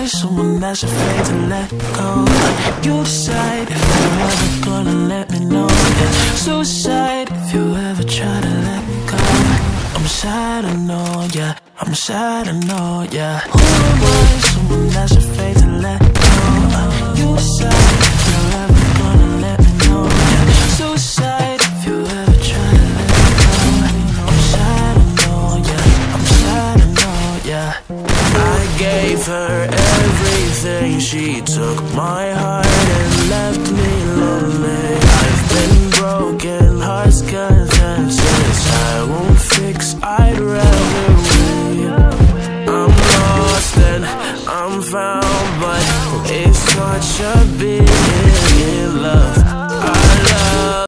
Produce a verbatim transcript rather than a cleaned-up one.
boy, someone that's afraid to let go. You decide if you're ever gonna let me know. Yeah. Suicide if you ever try to let me go. I'm sad, I know, yeah. I'm sad, I know, yeah. Who am I? Someone that's afraid to let go. You decide if you're ever gonna let me know. Yeah. Suicide if you ever try to let me go. I'm sad, I know, yeah. I'm sad, I know, yeah. I gave her everything. She took my heart and left me lonely. I've been broken, hearts confesses I won't fix, I'd rather wait. I'm lost and I'm found, but it's such a big